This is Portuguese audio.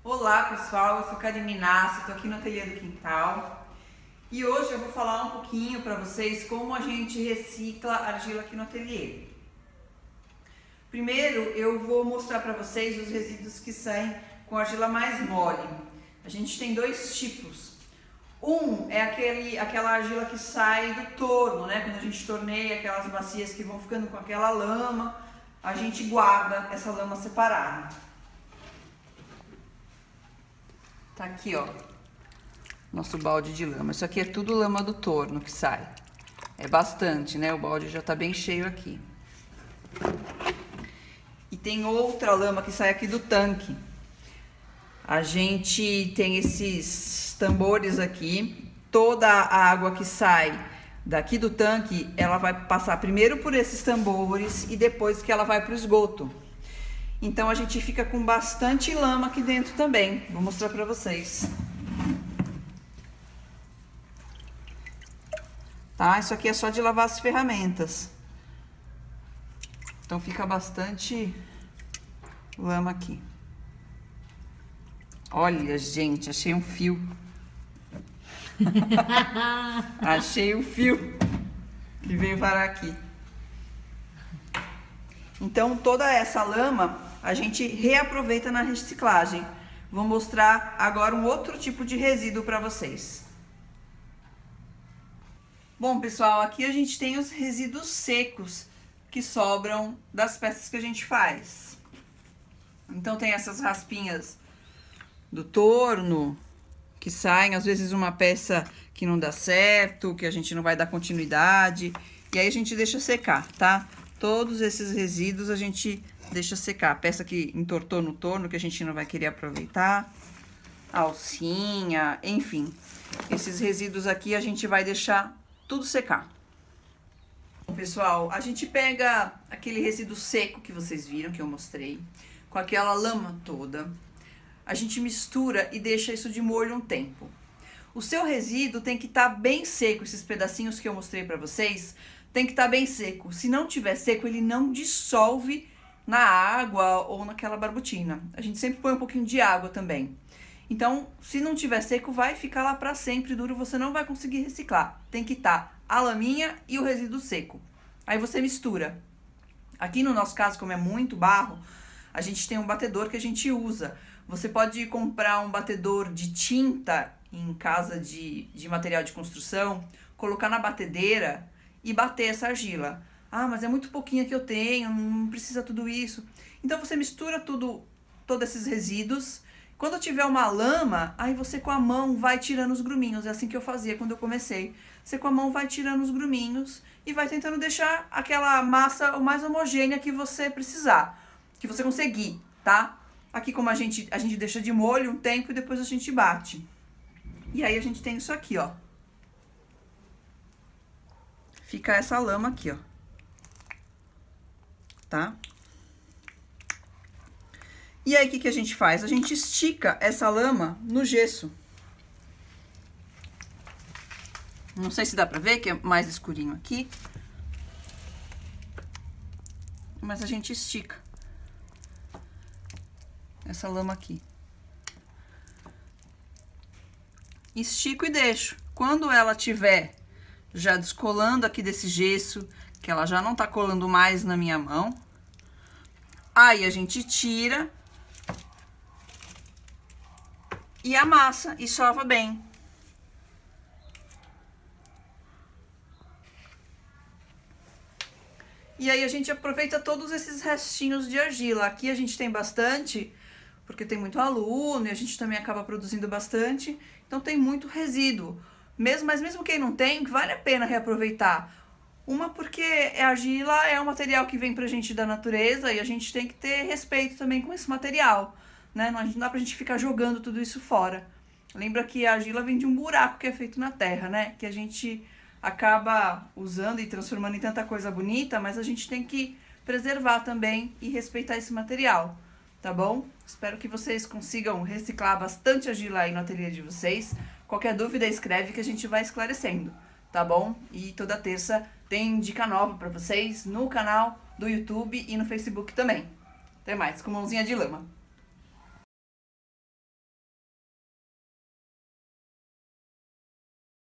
Olá pessoal, eu sou Karine Inácio, estou aqui no Ateliê do Quintal e hoje eu vou falar um pouquinho para vocês como a gente recicla argila aqui no ateliê. Primeiro eu vou mostrar para vocês os resíduos que saem com argila mais mole. A gente tem dois tipos. Um é aquela argila que sai do torno, né? Quando a gente torneia aquelas bacias que vão ficando com aquela lama, a gente guarda essa lama separada. Tá aqui, ó, nosso balde de lama. Isso aqui é tudo lama do torno que sai. É bastante, né? O balde já tá bem cheio aqui. E tem outra lama que sai aqui do tanque. A gente tem esses tambores aqui. Toda a água que sai daqui do tanque, ela vai passar primeiro por esses tambores e depois que ela vai pro esgoto. Então a gente fica com bastante lama aqui dentro também. Vou mostrar pra vocês. Tá? Isso aqui é só de lavar as ferramentas. Então fica bastante lama aqui. Olha, gente, achei um fio. Achei um fio que veio parar aqui. Então toda essa lama a gente reaproveita na reciclagem. Vou mostrar agora um outro tipo de resíduo para vocês. Bom, pessoal, aqui a gente tem os resíduos secos que sobram das peças que a gente faz. Então tem essas raspinhas do torno que saem, às vezes uma peça que não dá certo, que a gente não vai dar continuidade, e aí a gente deixa secar, tá? Todos esses resíduos a gente deixa secar. A peça que entortou no torno, que a gente não vai querer aproveitar. A alcinha, enfim. Esses resíduos aqui a gente vai deixar tudo secar. Bom, pessoal, a gente pega aquele resíduo seco que vocês viram, que eu mostrei, com aquela lama toda. A gente mistura e deixa isso de molho um tempo. O seu resíduo tem que estar bem seco, esses pedacinhos que eu mostrei pra vocês, tem que estar bem seco. Se não tiver seco, ele não dissolve na água ou naquela barbotina. A gente sempre põe um pouquinho de água também. Então, se não tiver seco, vai ficar lá para sempre duro, você não vai conseguir reciclar. Tem que estar a laminha e o resíduo seco. Aí você mistura. Aqui no nosso caso, como é muito barro, a gente tem um batedor que a gente usa. Você pode comprar um batedor de tinta em casa de material de construção, colocar na batedeira e bater essa argila. Ah, mas é muito pouquinha que eu tenho, não precisa tudo isso. Então você mistura todos esses resíduos. Quando tiver uma lama, aí você com a mão vai tirando os gruminhos. É assim que eu fazia quando eu comecei. Você com a mão vai tirando os gruminhos e vai tentando deixar aquela massa o mais homogênea que você precisar, que você conseguir, tá? Aqui como a gente deixa de molho um tempo e depois a gente bate. E aí a gente tem isso aqui, ó. Fica essa lama aqui, ó. Tá? E aí, o que a gente faz? A gente estica essa lama no gesso. Não sei se dá pra ver, que é mais escurinho aqui. Mas a gente estica essa lama aqui. Estico e deixo. Quando ela tiver já descolando aqui desse gesso, que ela já não tá colando mais na minha mão, aí a gente tira e amassa e sova bem. E aí a gente aproveita todos esses restinhos de argila. Aqui a gente tem bastante, porque tem muito aluno e a gente também acaba produzindo bastante, então tem muito resíduo. Mas mesmo quem não tem, vale a pena reaproveitar. Uma porque a argila é um material que vem pra gente da natureza e a gente tem que ter respeito também com esse material, né? Não dá pra gente ficar jogando tudo isso fora. Lembra que a argila vem de um buraco que é feito na terra, né? Que a gente acaba usando e transformando em tanta coisa bonita, mas a gente tem que preservar também e respeitar esse material, tá bom? Espero que vocês consigam reciclar bastante argila aí no ateliê de vocês. Qualquer dúvida, escreve que a gente vai esclarecendo, tá bom? E toda terça tem dica nova pra vocês no canal do YouTube e no Facebook também. Até mais, com mãozinha de lama.